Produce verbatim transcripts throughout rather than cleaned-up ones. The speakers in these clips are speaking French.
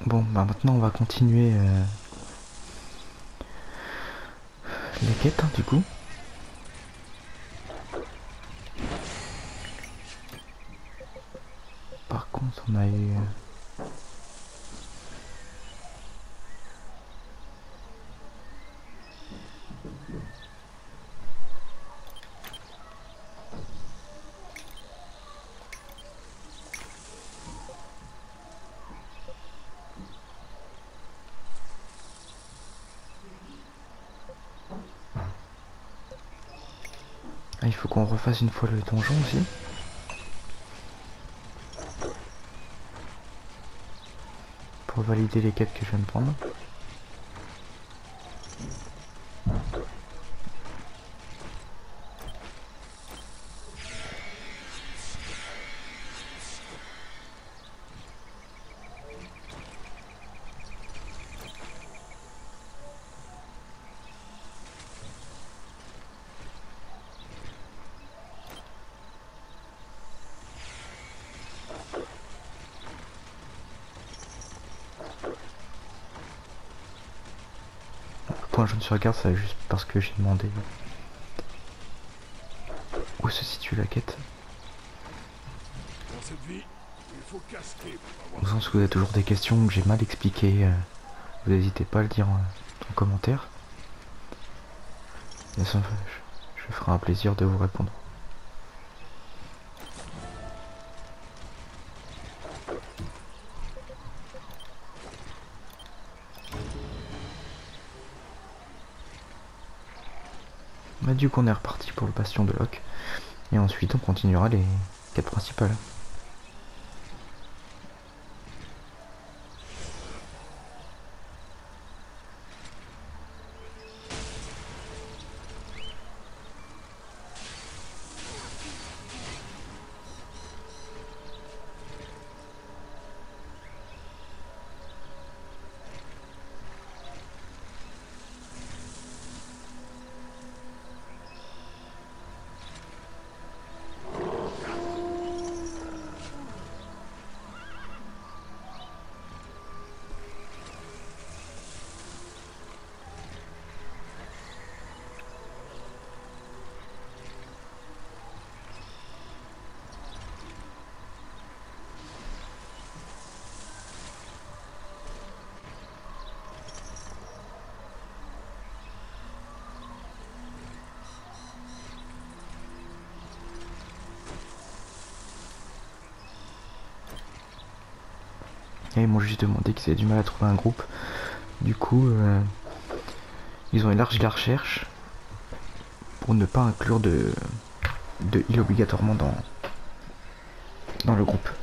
Bon, bah maintenant on va continuer euh, les quêtes, hein, du coup. Par contre, on a eu... euh, Ah, il faut qu'on refasse une fois le donjon aussi. Pour valider les quêtes que je viens de prendre. Le point jaune sur la carte, c'est juste parce que j'ai demandé où se situe la quête. Dans cette vie, il faut casquer pour Au avoir sens ce où vous avez qu'il toujours des questions que j'ai mal expliquées, euh, vous n'hésitez pas à le dire en, en commentaire. Et ça, je, je ferai un plaisir de vous répondre. Bah, du coup, on est reparti pour le bastion de Locke. Et ensuite, on continuera les quêtes principales. Et ils m'ont juste demandé qu'ils avaient du mal à trouver un groupe. Du coup, euh, ils ont élargi la recherche pour ne pas inclure de, de heal obligatoirement dans, dans le groupe.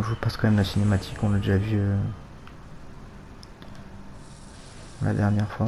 je vous passe quand même la cinématique, on l'a déjà vu euh, la dernière fois.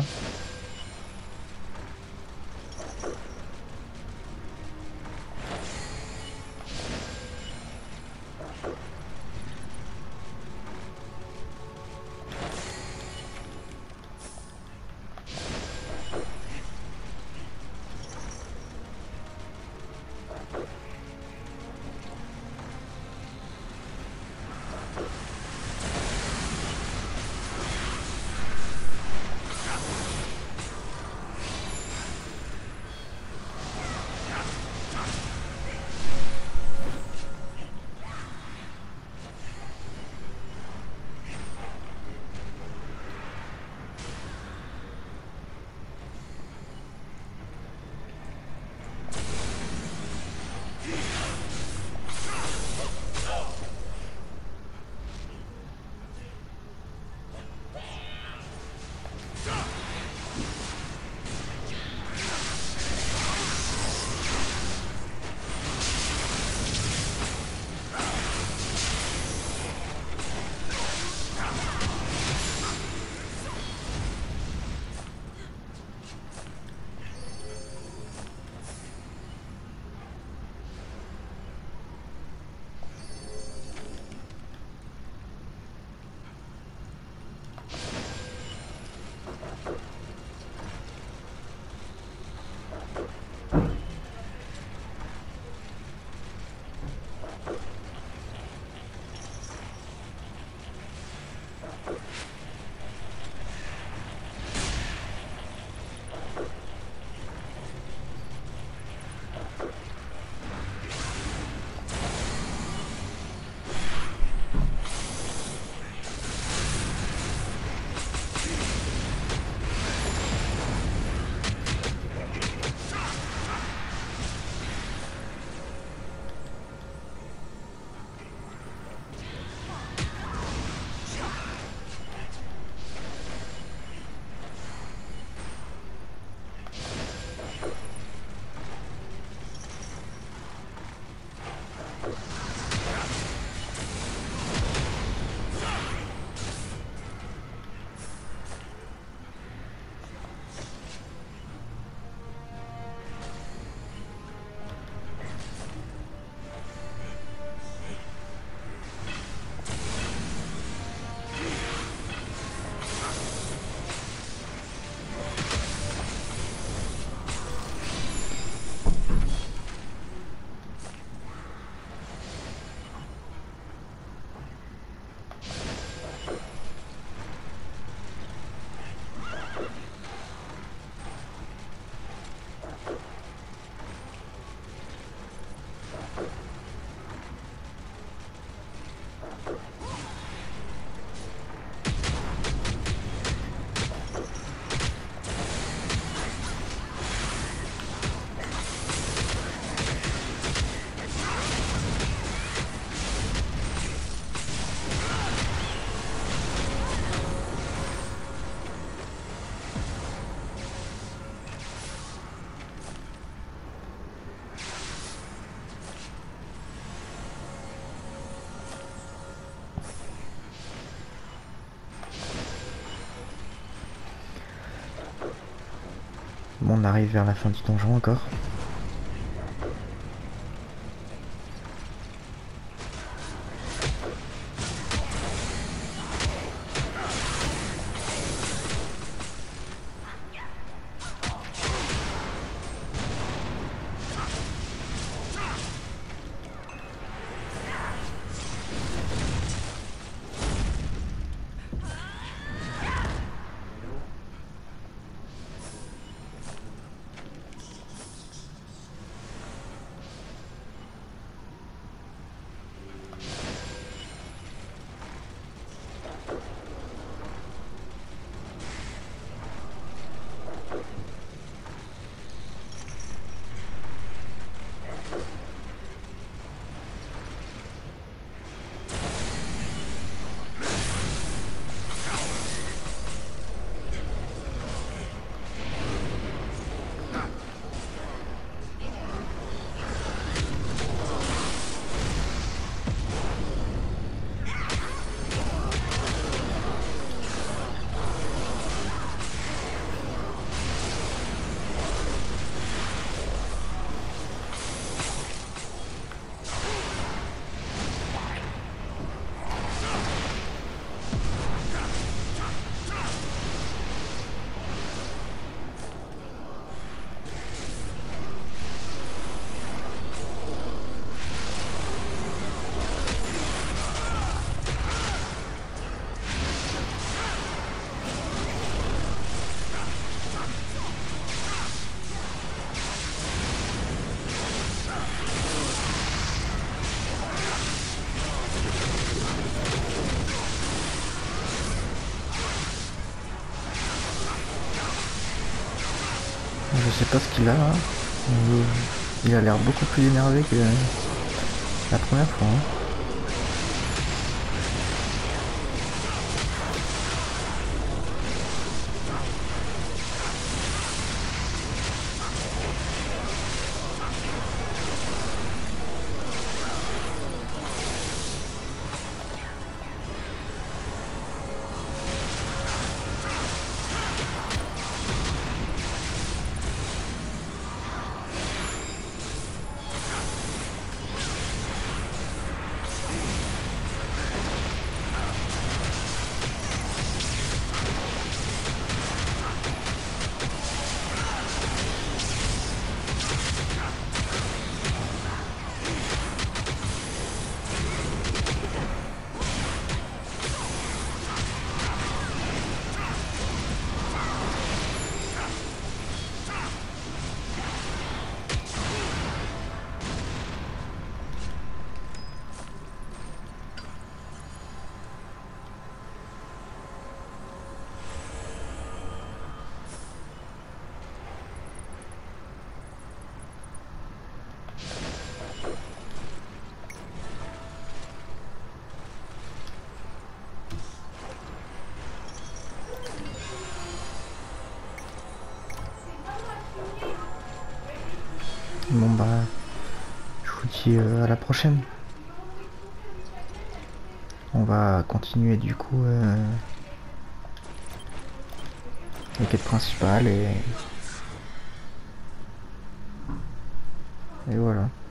Bon, on arrive vers la fin du donjon encore. sais pas ce qu'il a, hein. Mais il a l'air beaucoup plus énervé que la première fois, hein. Bon bah, je vous dis euh, à la prochaine. On va continuer du coup euh, les quêtes principales et, et voilà.